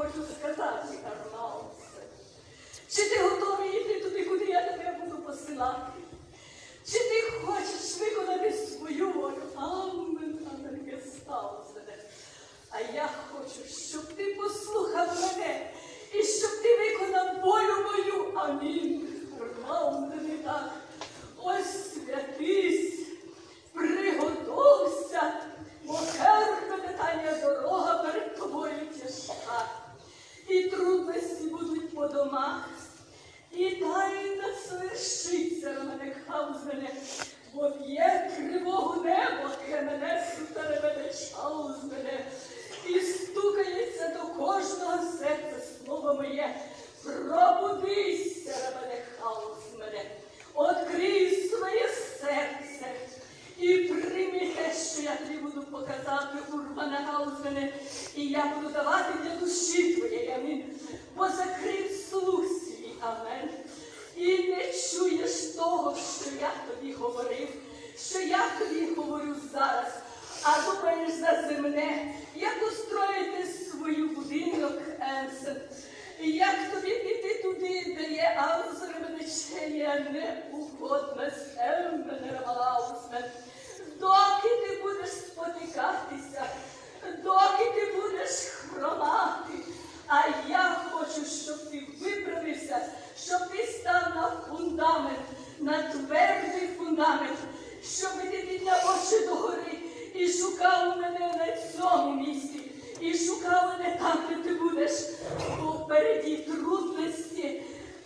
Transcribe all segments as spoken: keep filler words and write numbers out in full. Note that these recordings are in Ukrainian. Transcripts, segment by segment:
хочу сказати, Арнаусе. Чи ти готовий йти туди, куди я тебе буду посилати? Чи ти хочеш виконати свою волю? Амен, амен, Гестаусе. А я хочу, щоб ти послухав мене і щоб ти виконав волю мою. Амінь. Амен, так. Ось святись, приготовся, бо питання дорога перед тобою тяжка. І трудності будуть по домах, і тайна свершиться на мене Хаузене, бо б'є кривого небо, ке мене сутане мене Чаузене, і стукається до кожного серця слово моє. Пробудися на мене Хаузене, открий своє серце і прийми те, що я тобі буду показати, Урбане Хаузене, і я буду давати для душі твоєї. Амінь. Бо закрив слух свій. Амен. І не чуєш того, що я тобі говорив, що я тобі говорю зараз, а думаєш за земне, як устроїти свою будинок, Енсен, і як тобі піти туди, де є Аузерменечеє неугодне семене Равалаусмен. Доки ти будеш спотикатися, доки ти будеш хромати, а я хочу, щоб ти виправився, щоб ти став на фундамент, на твердий фундамент, щоб ти підняв очі догори і шукав мене на цьому місці, і шукав мене там, де ти будеш попереді трудності,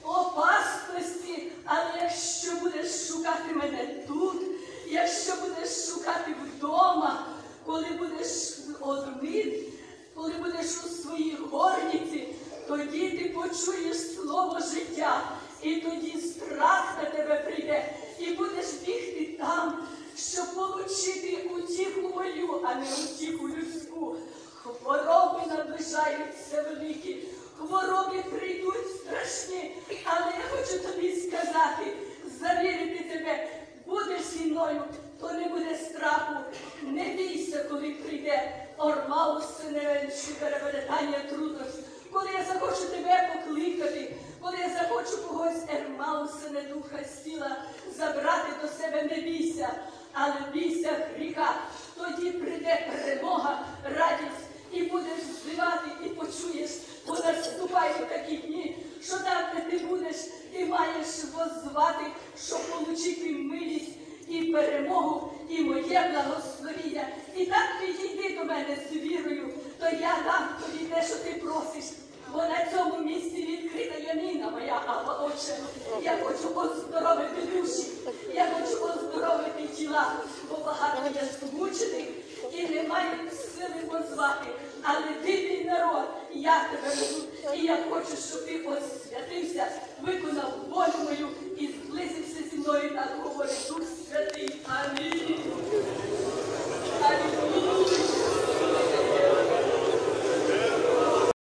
опасності, але якщо будеш шукати мене тут, якщо будеш шукати вдома, коли будеш один, коли будеш у своїй горниці, тоді ти почуєш слово життя, і тоді страх на тебе прийде, і будеш бігти там, щоб отримати утіху мою, а не утіху людську. Хвороби наближаються великі, хвороби прийдуть страшні, але я хочу тобі сказати, завірити тебе, будеш зі мною, то не буде страху. Не бійся, коли прийде Ормаусе невенші переведення трудності. Коли я захочу тебе покликати, коли я захочу когось Ермаусе не духа сіла забрати до себе, не бійся, але бійся гріха. Тоді прийде перемога, радість, і будеш зливати, і почуєш, бо наступають такі дні, що там, де ти будеш, ти маєш воззвати, щоб отримати милість і перемогу, і моє благословіння. І так підійди до мене з вірою, то я дам тобі те, що ти просиш. Бо на цьому місці відкрита яміна моя, Абба, Отче. Я хочу оздоровити душі, я хочу оздоровити тіла, бо багато є змучених і не мають сили позвати. Але ти, мій народ, я тебе веду, і я хочу, щоб ти освятився,